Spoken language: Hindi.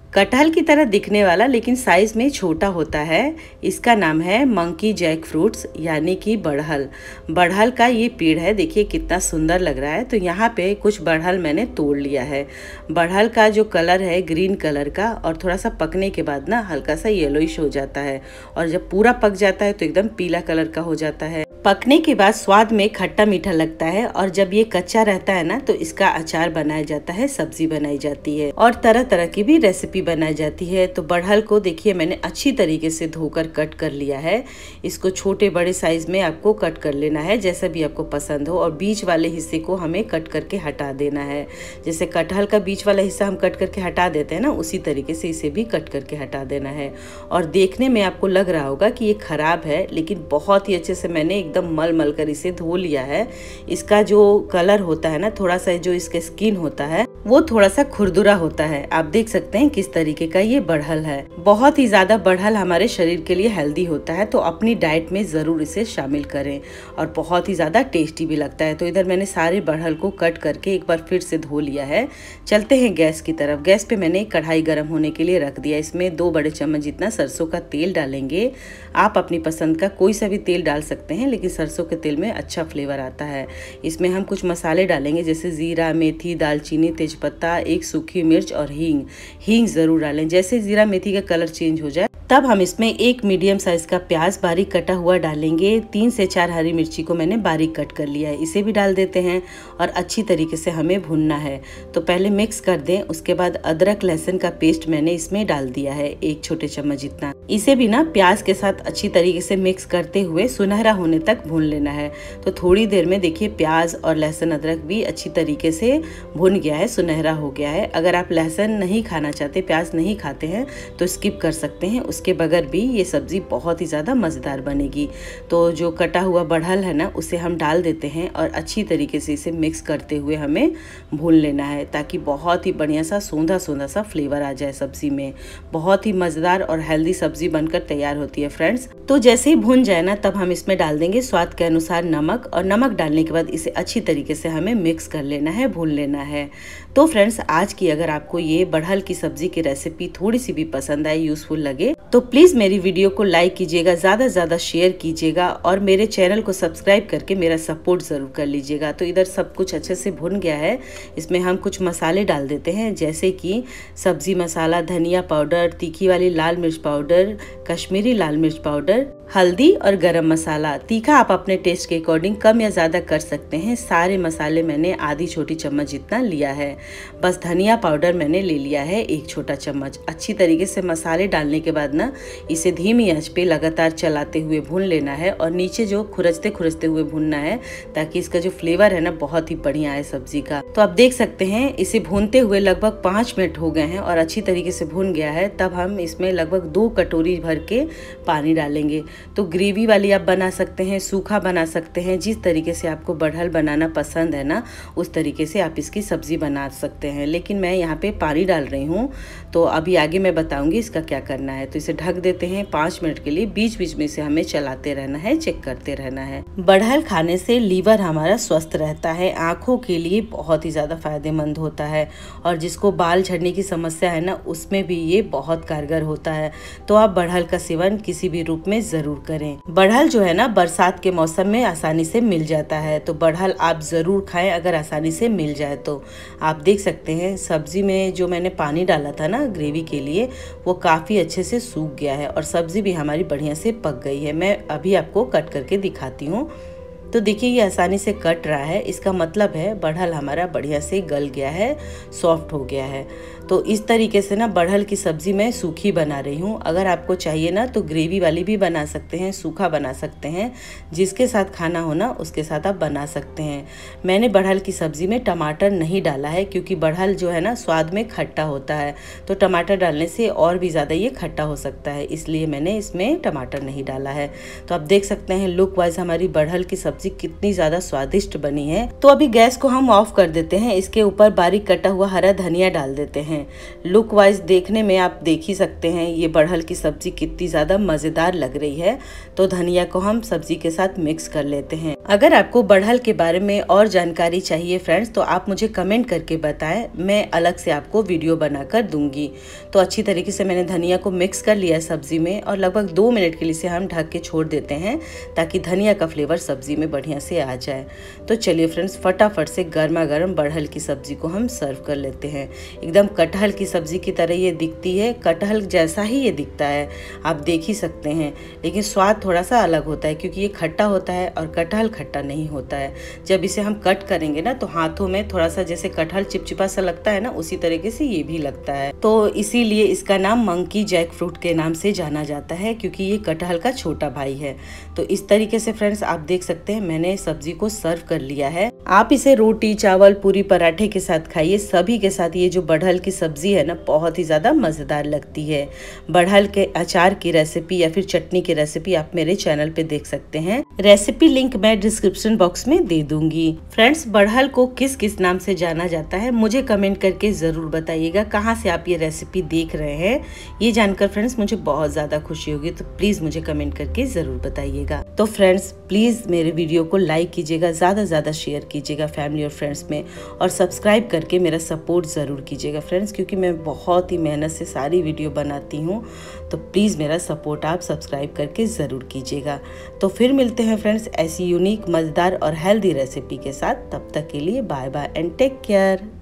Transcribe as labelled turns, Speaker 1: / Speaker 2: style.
Speaker 1: कटहल की तरह दिखने वाला लेकिन साइज में छोटा होता है। इसका नाम है मंकी जैक फ्रूट्स यानी कि बढ़हल। बढ़हल का ये पेड़ है, देखिए कितना सुंदर लग रहा है। तो यहाँ पे कुछ बढ़हल मैंने तोड़ लिया है। बढ़हल का जो कलर है ग्रीन कलर का, और थोड़ा सा पकने के बाद ना हल्का सा येलोइश हो जाता है, और जब पूरा पक जाता है तो एकदम पीला कलर का हो जाता है। पकने के बाद स्वाद में खट्टा मीठा लगता है, और जब ये कच्चा रहता है ना तो इसका अचार बनाया जाता है, सब्जी बनाई जाती है, और तरह तरह की भी रेसिपी बनाई जाती है। तो बढ़हल को देखिए मैंने अच्छी तरीके से धोकर कट कर लिया है। इसको छोटे बड़े साइज में आपको कट कर लेना है, जैसा भी आपको पसंद हो, और बीच वाले हिस्से को हमें कट करके हटा देना है। जैसे कटहल का बीच वाला हिस्सा हम कट करके हटा देते हैं ना, उसी तरीके से इसे भी कट करके हटा देना है। और देखने में आपको लग रहा होगा कि ये खराब है, लेकिन बहुत ही अच्छे से मैंने एकदम मल मल कर इसे धो लिया है। इसका जो कलर होता है ना, थोड़ा सा जो इसका स्किन होता है वो थोड़ा सा खुरदुरा होता है। आप देख सकते हैं किस तरीके का ये बढ़हल है। बहुत ही ज्यादा बढ़हल हमारे शरीर के लिए हेल्दी होता है, तो अपनी डाइट में जरूर इसे शामिल करें, और बहुत ही ज्यादा टेस्टी भी लगता है। तो इधर मैंने सारे बढ़हल को कट करके एक बार फिर से धो लिया है। चलते हैं गैस की तरफ। गैस पे मैंने कढ़ाई गर्म होने के लिए रख दिया। इसमें 2 बड़े चम्मच जितना सरसों का तेल डालेंगे। आप अपनी पसंद का कोई सा भी तेल डाल सकते हैं, लेकिन सरसों के तेल में अच्छा फ्लेवर आता है। इसमें हम कुछ मसाले डालेंगे, जैसे जीरा, मेथी, दालचीनी, तेजपत्ता, 1 सूखी मिर्च और हींग। हींग जरूर डालें। जैसे जीरा मेथी का कलर चेंज हो जाए तब हम इसमें 1 मीडियम साइज का प्याज बारीक कटा हुआ डालेंगे। 3 से 4 हरी मिर्ची को मैंने बारीक कट कर लिया है, इसे भी डाल देते हैं, और अच्छी तरीके से हमें भुनना है। तो पहले मिक्स कर दें, उसके बाद अदरक लहसुन का पेस्ट मैंने इसमें डाल दिया है, 1 छोटे चम्मच जितना। इसे भी ना प्याज के साथ अच्छी तरीके से मिक्स करते हुए सुनहरा होने तक भून लेना है। तो थोड़ी देर में देखिए प्याज और लहसुन अदरक भी अच्छी तरीके से भुन गया है, सुनहरा हो गया है। अगर आप लहसुन नहीं खाना चाहते, प्याज नहीं खाते हैं, तो स्किप कर सकते हैं। उसके बगैर भी ये सब्जी बहुत ही ज़्यादा मज़ेदार बनेगी। तो जो कटा हुआ बढ़हल है ना, उसे हम डाल देते हैं, और अच्छी तरीके से इसे मिक्स करते हुए हमें भून लेना है, ताकि बहुत ही बढ़िया सा सोंधा सोंधा सा फ्लेवर आ जाए सब्जी में। बहुत ही मज़ेदार और हेल्दी सब्जी बनकर तैयार होती है फ्रेंड्स। तो जैसे ही भुन जाए ना, तब हम इसमें डाल देंगे स्वाद के अनुसार नमक, और नमक डालने के बाद इसे अच्छी तरीके से हमें मिक्स कर लेना है, भून लेना है। तो फ्रेंड्स, आज की अगर आपको ये बढ़हल की सब्जी की रेसिपी थोड़ी सी भी पसंद आए, यूजफुल लगे, तो प्लीज मेरी वीडियो को लाइक कीजिएगा, ज्यादा से ज्यादा शेयर कीजिएगा, और मेरे चैनल को सब्सक्राइब करके मेरा सपोर्ट जरूर कर लीजिएगा। तो इधर सब कुछ अच्छे से भुन गया है। इसमें हम कुछ मसाले डाल देते हैं, जैसे कि सब्जी मसाला, धनिया पाउडर, तीखी वाली लाल मिर्च पाउडर, कश्मीरी लाल मिर्च पाउडर, हल्दी और गरम मसाला। तीखा आप अपने टेस्ट के अकॉर्डिंग कम या ज़्यादा कर सकते हैं। सारे मसाले मैंने आधी छोटी चम्मच जितना लिया है। बस धनिया पाउडर मैंने ले लिया है 1 छोटा चम्मच। अच्छी तरीके से मसाले डालने के बाद ना इसे धीमी आंच पे लगातार चलाते हुए भून लेना है, और नीचे जो खुरचते खुरचते हुए भूनना है, ताकि इसका जो फ्लेवर है ना बहुत ही बढ़िया है सब्जी का। तो आप देख सकते हैं इसे भूनते हुए लगभग 5 मिनट हो गए हैं, और अच्छी तरीके से भून गया है। तब हम इसमें लगभग 2 कटोरी भर के पानी डालेंगे। तो ग्रेवी वाली आप बना सकते हैं, सूखा बना सकते हैं, जिस तरीके से आपको बढ़हल बनाना पसंद है ना, उस तरीके से आप इसकी सब्जी बना सकते हैं। लेकिन मैं यहाँ पे पानी डाल रही हूँ, तो अभी आगे मैं बताऊंगी इसका क्या करना है। तो इसे ढक देते हैं 5 मिनट के लिए। बीच बीच में से हमें चलाते रहना है, चेक करते रहना है। बढ़हल खाने से लीवर हमारा स्वस्थ रहता है, आँखों के लिए बहुत ही ज़्यादा फायदेमंद होता है, और जिसको बाल झड़ने की समस्या है ना, उसमें भी ये बहुत कारगर होता है। तो आप बढ़हल का सेवन किसी भी रूप में जरूर करें। बढ़हल जो है ना बरसात के मौसम में आसानी से मिल जाता है, तो बढ़हल आप जरूर खाएं अगर आसानी से मिल जाए तो। आप देख सकते हैं सब्जी में जो मैंने पानी डाला था ना ग्रेवी के लिए, वो काफ़ी अच्छे से सूख गया है, और सब्जी भी हमारी बढ़िया से पक गई है। मैं अभी आपको कट करके दिखाती हूँ। तो देखिए ये आसानी से कट रहा है, इसका मतलब है बढ़हल हमारा बढ़िया से गल गया है, सॉफ्ट हो गया है। तो इस तरीके से ना बढ़हल की सब्जी मैं सूखी बना रही हूँ। अगर आपको चाहिए ना तो ग्रेवी वाली भी बना सकते हैं, सूखा बना सकते हैं, जिसके साथ खाना हो ना उसके साथ आप बना सकते हैं। मैंने बढ़हल की सब्जी में टमाटर नहीं डाला है, क्योंकि बढ़हल जो है ना स्वाद में खट्टा होता है, तो टमाटर डालने से और भी ज़्यादा ये खट्टा हो सकता है, इसलिए मैंने इसमें टमाटर नहीं डाला है। तो आप देख सकते हैं लुक वाइज हमारी बढ़हल की सब्जी कितनी ज़्यादा स्वादिष्ट बनी है। तो अभी गैस को हम ऑफ कर देते हैं। इसके ऊपर बारीक कटा हुआ हरा धनिया डाल देते हैं। हैं। लुक वाइज देखने में आप देख ही सकते हैं ये बढ़ल की सब्जी कितनी ज़्यादा मज़ेदार लग रही है। तो धनिया को हम सब्जी के साथ मिक्स कर लेते हैं। अगर आपको बढ़ल के बारे में और जानकारी चाहिए फ्रेंड्स तो आप मुझे कमेंट करके बताएं, मैं अलग से आपको वीडियो बनाकर दूंगी। तो अच्छी तरीके से मैंने धनिया को मिक्स कर लिया सब्जी में और लगभग 2 मिनट के लिए इसे हम ढक के छोड़ देते हैं ताकि धनिया का फ्लेवर सब्जी में बढ़िया से आ जाए। तो चलिए फ्रेंड्स, फटाफट से गर्मा गर्म बढ़ल की सब्जी को हम सर्व कर लेते हैं। एकदम कटहल की सब्जी की तरह ये दिखती है, कटहल जैसा ही ये दिखता है, आप देख ही सकते हैं। लेकिन स्वाद थोड़ा सा अलग होता है क्योंकि ये खट्टा होता है और कटहल खट्टा नहीं होता है। जब इसे हम कट करेंगे ना तो हाथों में थोड़ा सा जैसे कटहल चिपचिपा सा लगता है ना, उसी तरीके से ये भी लगता है। तो इसीलिए इसका नाम मंकी जैक फ्रूट के नाम से जाना जाता है क्योंकि ये कटहल का छोटा भाई है। तो इस तरीके से फ्रेंड्स आप देख सकते हैं मैंने सब्जी को सर्व कर लिया है। आप इसे रोटी, चावल, पूरी, पराठे के साथ खाइए, सभी के साथ। ये जो बढ़ल की सब्जी है ना बहुत ही ज्यादा मजेदार लगती है। बढ़ल के अचार की रेसिपी या फिर चटनी की रेसिपी आप मेरे चैनल पे देख सकते हैं। रेसिपी लिंक मैं डिस्क्रिप्शन बॉक्स में दे दूंगी। फ्रेंड्स, बढ़ल को किस किस नाम से जाना जाता है मुझे कमेंट करके जरूर बताइएगा। कहाँ से आप ये रेसिपी देख रहे हैं ये जानकर फ्रेंड्स मुझे बहुत ज्यादा खुशी होगी। तो प्लीज मुझे कमेंट करके जरूर बताइएगा। तो फ्रेंड्स प्लीज मेरे वीडियो को लाइक कीजिएगा, ज्यादा ज्यादा शेयर कीजिएगा फैमिली और फ्रेंड्स में, और सब्सक्राइब करके मेरा सपोर्ट जरूर कीजिएगा फ्रेंड्स, क्योंकि मैं बहुत ही मेहनत से सारी वीडियो बनाती हूँ। तो प्लीज मेरा सपोर्ट आप सब्सक्राइब करके जरूर कीजिएगा। तो फिर मिलते हैं फ्रेंड्स ऐसी यूनिक, मजेदार और हेल्दी रेसिपी के साथ। तब तक के लिए bye bye and take care.